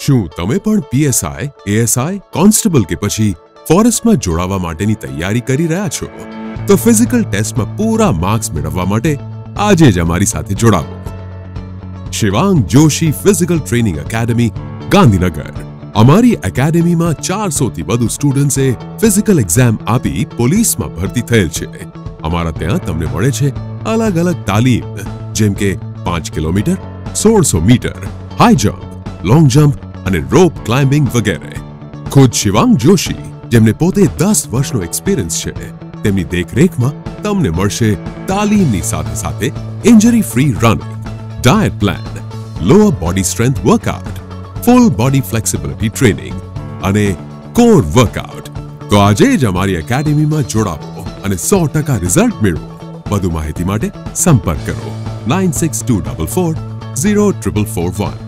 શું તમે પણ PSI, ASI, કોન્સ્ટેબલ કે પછી ફોરેસ્ટમાં જોડાવા માટેની તૈયારી કરી રહ્યા છો? તો ફિઝિકલ ટેસ્ટમાં પૂરા માર્ક્સ મેળવવા માટે આજે જ અમારી સાથે જોડાવો. Shivang Joshi physical training academy, Gandhinagar. અમારી એકેડમીમાં 400 થી વધુ સ્ટુડન્ટ્સે ફિઝિકલ એક્ઝામ આપી પોલીસમાં ભરતી થયેલ છે. અમારા ત્યાં તમને મળે છે અલગ અલગ તાલીમ, જેમ કે 5 kilometre, 1600 metre, high jump, long jump અને રોપ ક્લાઇમ્બિંગ વગેરે. ખુદ શિવાંગ જોશી, જેમને પોતે 10 વર્ષનો એક્સપિરિયન્સ છે, તેમની દેખરેખમાં તમને મળશે તાલીમની સાથે સાથે injury free running, diet plan, lower body strength workout, full body flexibility training અને કોર વર્કઆઉટ. તો આજે જ અમારી એકેડમીમાં જોડાવો અને 100% રિઝલ્ટ મેળવો. વધુ માહિતી માટે સંપર્ક કરો 9624400441.